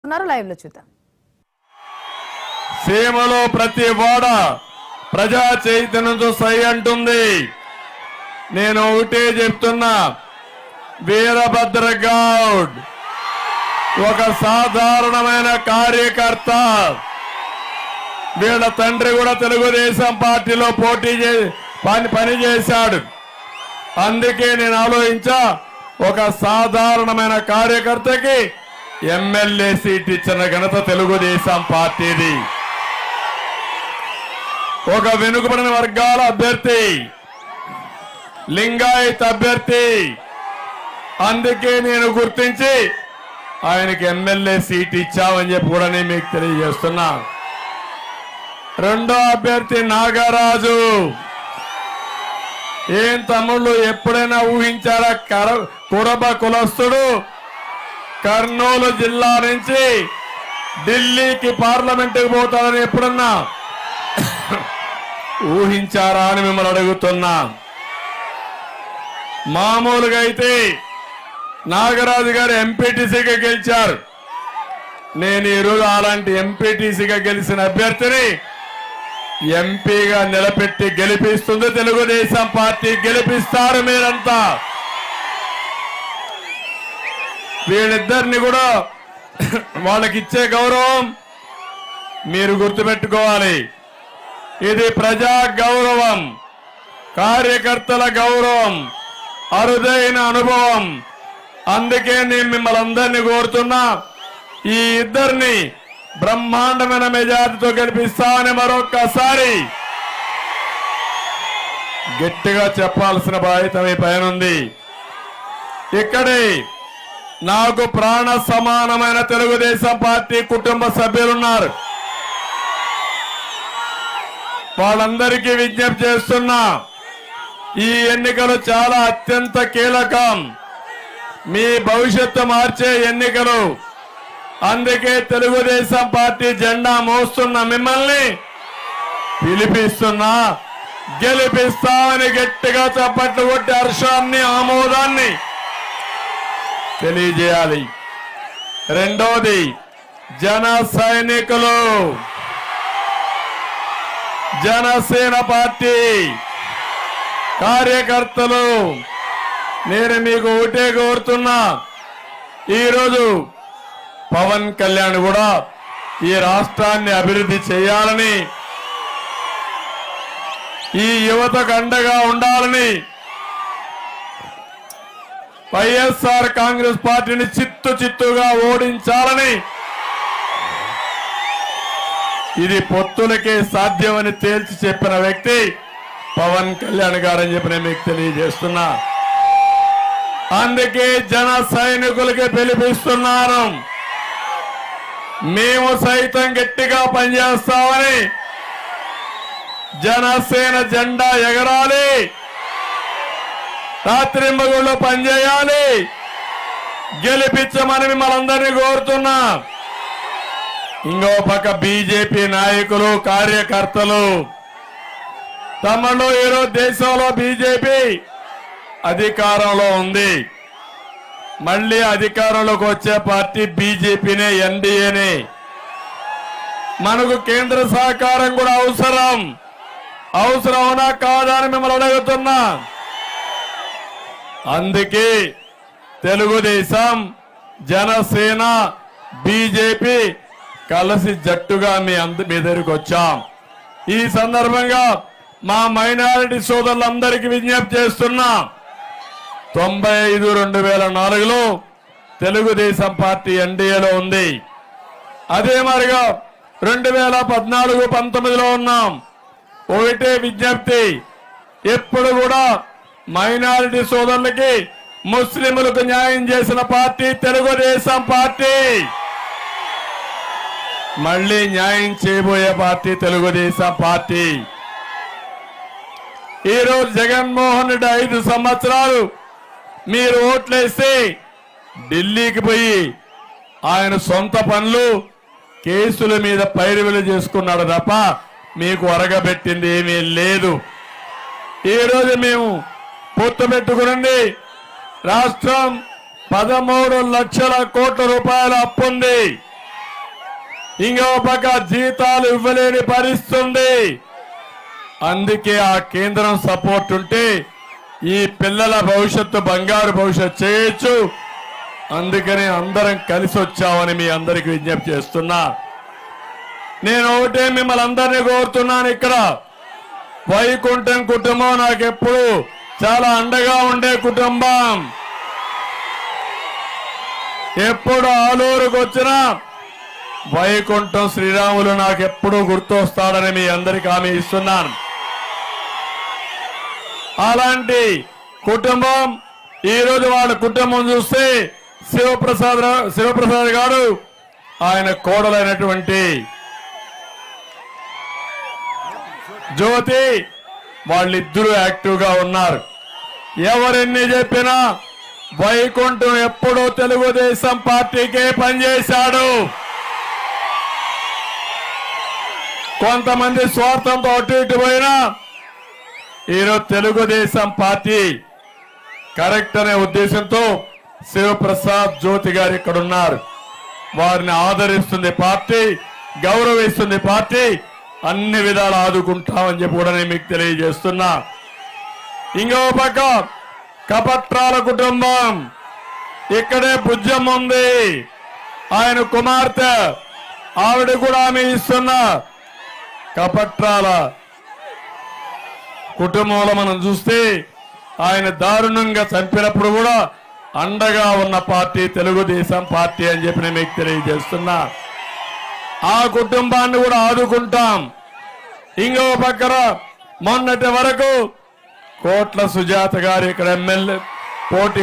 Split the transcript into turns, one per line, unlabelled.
Live లో చూద్దాం.
సీమలో ప్రతి వాడ ప్రజా చైతన్యంతో సై అంటుంది. నేను ఒకటే చెప్తున్నా, వీరభద్ర గౌడ్ ఒక సాధారణమైన కార్యకర్త. వీళ్ళ తండ్రి కూడా తెలుగుదేశం పార్టీలో పని చేశాడు. అందుకే నేను ఆలోచించా, ఒక సాధారణమైన కార్యకర్తకి ఎమ్మెల్యే సీట్ ఇచ్చిన ఘనత తెలుగుదేశం పార్టీది. ఒక వెనుకబడిన వర్గాల అభ్యర్థి, లింగాయత్ అభ్యర్థి. అందుకే నేను గుర్తించి ఆయనకి ఎమ్మెల్యే సీట్ ఇచ్చామని చెప్పి కూడా నేను మీకు తెలియజేస్తున్నా. రెండో అభ్యర్థి నాగరాజు. ఏం తమ్ముళ్ళు ఎప్పుడైనా ఊహించారా? కురబ కులస్తుడు కర్నూలు జిల్లా నుంచి ఢిల్లీకి పార్లమెంటుకు పోతాడని ఎప్పుడన్నా ఊహించారా అని మిమ్మల్ని అడుగుతున్నా. మామూలుగా అయితే నాగరాజు గారు ఎంపీటీసీగా గెలిచారు. నేను ఈరోజు అలాంటి ఎంపీటీసీగా గెలిచిన అభ్యర్థిని ఎంపీగా నిలబెట్టి గెలిపిస్తుంది తెలుగుదేశం పార్టీ. గెలిపిస్తారు మీరంతా. వీళ్ళిద్దరిని కూడా వాళ్ళకిచ్చే గౌరవం మీరు గుర్తుపెట్టుకోవాలి. ఇది ప్రజా గౌరవం, కార్యకర్తల గౌరవం, అరుదైన అనుభవం. అందుకే నేను మిమ్మల్ని అందరినీ కోరుతున్నా, ఈ ఇద్దరిని బ్రహ్మాండమైన మెజార్టీతో గెలిపిస్తామని మరొక్కసారి గట్టిగా చెప్పాల్సిన బాధ్యత మీ పైన ఉంది. ఇక్కడే నాకు ప్రాణ సమానమైన తెలుగుదేశం పార్టీ కుటుంబ సభ్యులున్నారు. వాళ్ళందరికీ విజ్ఞప్తి చేస్తున్నా, ఈ ఎన్నికలు చాలా అత్యంత కీలకం. మీ భవిష్యత్తు మార్చే ఎన్నికలు. అందుకే తెలుగుదేశం పార్టీ జెండా మోస్తున్న మిమ్మల్ని పిలిపిస్తున్నా. గెలిపిస్తామని గట్టిగా చప్పట్లు కొట్టి హర్షాన్ని, ఆమోదాన్ని తెలియజేయాలి. రెండోది, జన సైనికులు, జనసేన పార్టీ కార్యకర్తలు, నేను మీకు ఒకటే కోరుతున్నా, ఈరోజు పవన్ కళ్యాణ్ కూడా ఈ రాష్ట్రాన్ని అభివృద్ధి చేయాలని, ఈ యువతకు అండగా ఉండాలని, వైఎస్ఆర్ కాంగ్రెస్ పార్టీని చిత్తుగా ఓడించాలని, ఇది పొత్తులకే సాధ్యమని తేల్చి చెప్పిన వ్యక్తి పవన్ కళ్యాణ్ గారని చెప్పి నేను మీకు తెలియజేస్తున్నా. అందుకే జన సైనికులకి పిలిపిస్తున్నాను. మేము సైతం గట్టిగా పనిచేస్తామని, జనసేన జెండా ఎగరాలి, రాత్రింబగుళ్ళు పనిచేయాలి, గెలిపించమని మిమ్మల్ని అందరినీ కోరుతున్నా. ఇంకో పక్క బీజేపీ నాయకులు, కార్యకర్తలు, తమలో ఈరోజు దేశంలో బీజేపీ అధికారంలో ఉంది. మళ్ళీ అధికారంలోకి వచ్చే పార్టీ బీజేపీనే, ఎన్డీఏనే. మనకు కేంద్ర సహకారం కూడా అవసరమా కాదా అని మిమ్మల్ని అడుగుతున్నా. అందుకే తెలుగుదేశం, జనసేన, బీజేపీ కలిసి జట్టుగా మీ దగ్గరికి వచ్చాం. ఈ సందర్భంగా మా మైనారిటీ సోదరులందరికీ విజ్ఞప్తి చేస్తున్నా, 95-2004లో తెలుగుదేశం పార్టీ ఎన్డీఏలో ఉంది. అదే మరిగా 2014-19లో ఉన్నాం. ఒకటే విజ్ఞప్తి, ఎప్పుడు కూడా మైనారిటీ సోదరులకి, ముస్లింలకు న్యాయం చేసిన పార్టీ తెలుగుదేశం పార్టీ. మళ్ళీ న్యాయం చేయబోయే పార్టీ తెలుగుదేశం పార్టీ. ఈరోజు జగన్మోహన్ రెడ్డి 5 సంవత్సరాలు మీరు ఓట్లేస్తే ఢిల్లీకి పోయి ఆయన సొంత పనులు, కేసుల మీద పైరువిలు చేసుకున్నాడు తప్ప మీకు ఒరగబెట్టింది ఏమీ లేదు. ఈరోజు మేము పొత్తు పెట్టుకునండి, రాష్ట్రం 13 లక్షల కోట్ల రూపాయల అప్పుంది. ఇంకో పక్క జీతాలు ఇవ్వలేని పరిస్థితి. అందుకే ఆ కేంద్రం సపోర్ట్ ఉంటే ఈ పిల్లల భవిష్యత్తు బంగారు భవిష్యత్తు చేయొచ్చు. అందుకని అందరం కలిసి వచ్చామని మీ అందరికి విజ్ఞప్తి చేస్తున్నా. నేను ఒకటే మిమ్మల్ని అందరినీ కోరుతున్నాను, ఇక్కడ వైకుంఠం కుటుంబం నాకెప్పుడు చాలా అండగా ఉండే కుటుంబం. ఎప్పుడు ఆలూరుకు వచ్చినా వైకుంఠం శ్రీరాములు నాకెప్పుడు గుర్తొస్తాడని మీ అందరికీ హామీ ఇస్తున్నాను. అలాంటి కుటుంబం ఈరోజు వాళ్ళ కుటుంబం చూస్తే శివప్రసాద్ గారు ఆయన కోడలైనటువంటి జ్యోతి వాళ్ళిద్దరూ యాక్టివ్ గా ఉన్నారు. ఎవరెన్ని చెప్పినా వైకుంఠం ఎప్పుడూ తెలుగుదేశం పార్టీకే పనిచేశాడు. కొంతమంది స్వార్థంతో అటు ఇటు పోయినా ఈరోజు తెలుగుదేశం పార్టీ కరెక్ట్ అనే ఉద్దేశంతో శివప్రసాద్ జ్యోతి గారు ఇక్కడ ఉన్నారు. వారిని ఆదరిస్తుంది పార్టీ, గౌరవిస్తుంది పార్టీ, అన్ని విధాలు ఆదుకుంటామని చెప్పి కూడా నేను మీకు తెలియజేస్తున్నా. ఇంకో పక్క కపట్రాల కుటుంబం, ఇక్కడే బుజ్జమ్మ ఉంది, ఆయన కుమార్తె, ఆవిడ కూడా ఆమె ఇస్తున్నా. కపట్రాల కుటుంబంలో మనం చూస్తే ఆయన దారుణంగా చంపినప్పుడు కూడా అండగా ఉన్న పార్టీ తెలుగుదేశం పార్టీ అని చెప్పి నేను మీకు తెలియజేస్తున్నా. ఆ కుటుంబాన్ని కూడా ఆదుకుంటాం. ఇంకో పక్కన మొన్నటి వరకు కోట్ల సుజాత గారు ఇక్కడ ఎమ్మెల్యే పోటీ